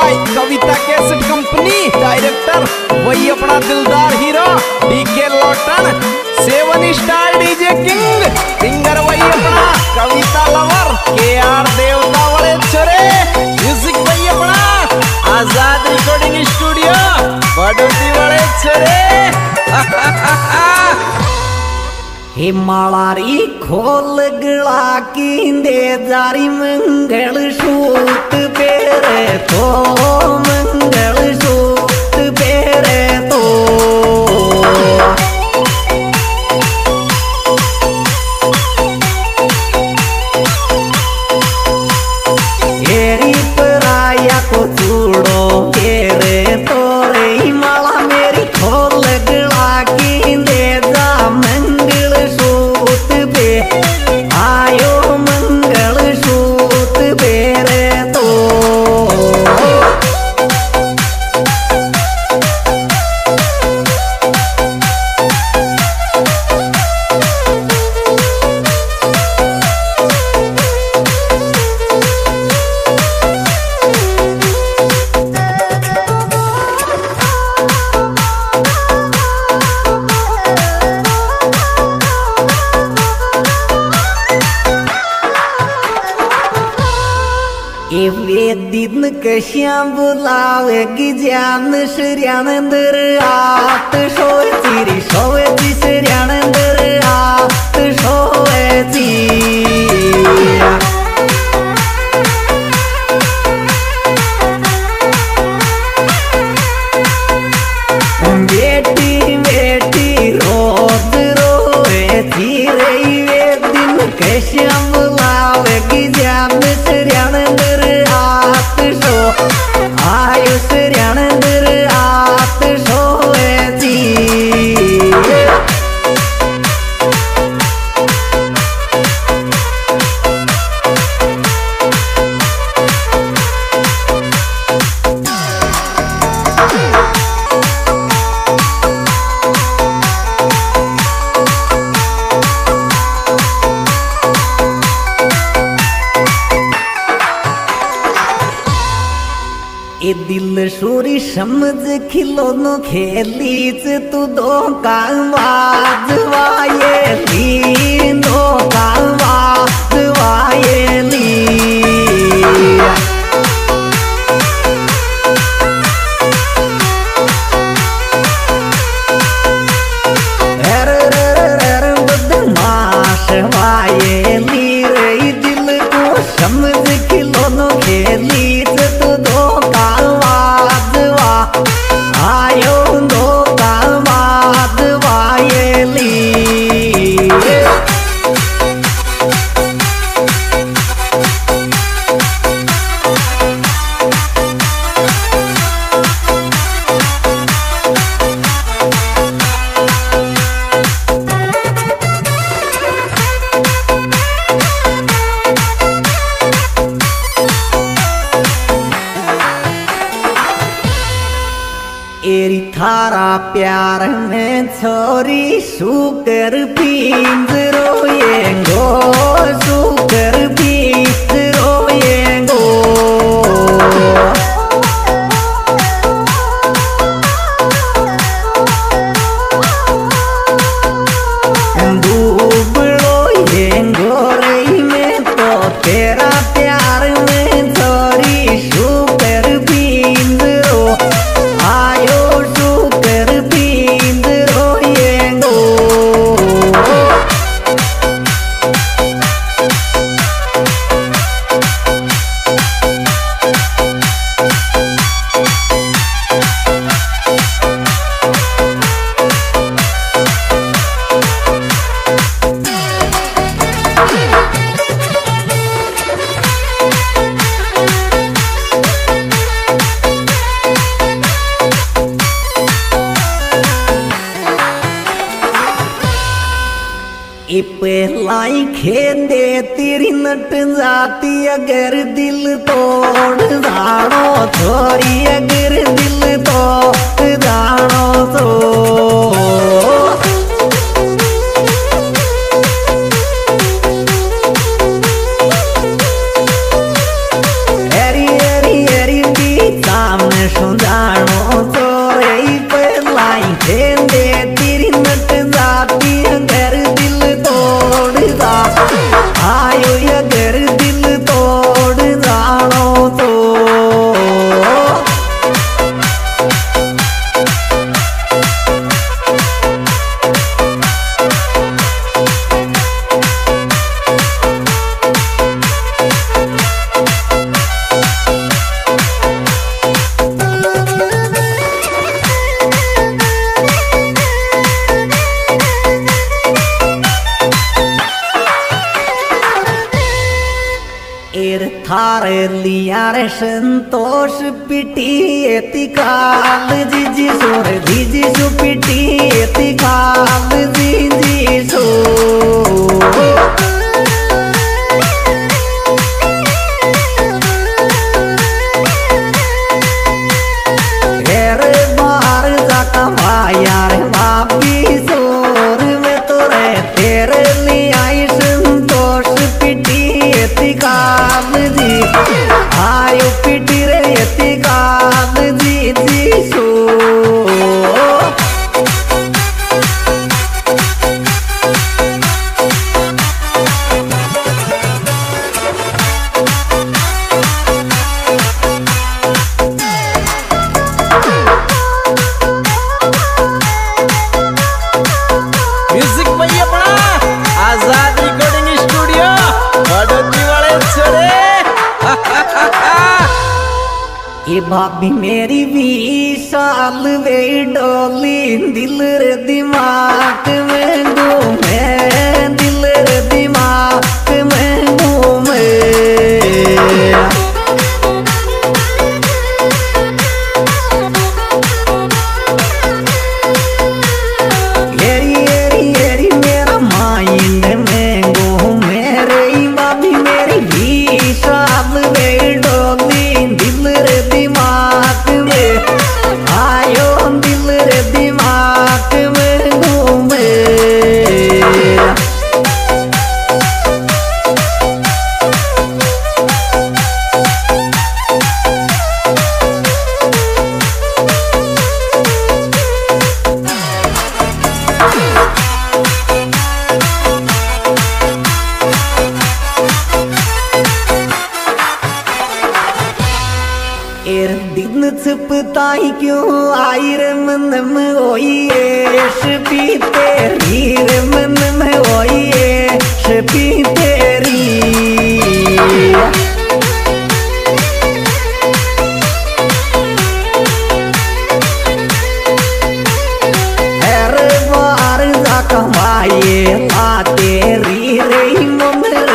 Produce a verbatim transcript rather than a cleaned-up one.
Bye Kavita cassette company. Director वही अपना दिलदार hero DK Lotan. Seven star DJ king. Singer वही अपना कविता लवर के आर देवता वाले छोरे। म्यूजिक वही अपना आजाद रिकॉर्डिंग स्टूडियो बड़ौती वाले छोरे। हे मालारी खोल गला की दे जारी मंगल सूत पेरे तो मंगल सूत पेरे तो एरी पराया को चूड़ो पेरे तो रे माला मेरी खोल गला की दे जा मंगल सूत पे आयो मंगल सूत पेरे तो वे दिन कश्या बुलावेगी जान श्रियानंदर आत सोए चिरी सोए जी श्रियानंदर आत सोए जी बेटी बेटी रोज रोए थी रही वे दिन कश्या बुलावेगी जान श्रियानंदर आयुष रणंदर आत सोए जी ए दिल सूरी समझ खिलौनों खेली च तू दो कावाज वायेली दो कावाज वायेली हर हर बदमाश वायेली रे दिल को समझ खिलौनों खेली च तू दो आयो दो कावाद वायेली एरी थारा प्यार में छोरी सुकर पींज रोएंगो सुकर पींज रोएंगो डूब रोएंगो रही में तो तेरा प्यार में छोरी सुकर पींज रो आयो सुकर पींद रोएंगो पहलाई खेदे तेरी नट जाती अगर दिल तोड़ जानो छोरी अगर दिल तोड़ जानो तो हरी हरी हरी लिया रे संतोष पिटी एती काल जी जी सोर जी जी सु पिटी एती काल जी जी सो यार बापी सोर में तो रे तेरे लिए संतोष पिटी एती काल जी आयो पिटी रे एती काल जी जी सो ये भाभी मेरी बीस साल वे डोली दिल रे दिमाग में घूमे दिल रे दिमाग में घूमे येरी येरी येरी मेरा माइंड में घूमे रे भाभी मेरी बीस साल वे डोली दिल रे दिमाग में आयो दिल रे दिमाग में घूमे एर दिन छुपताई क्यों आई रे मन में होई शपी तेरी रे मन में होई शपी तेरी हर बार जा कमाए आ तेरी रे मन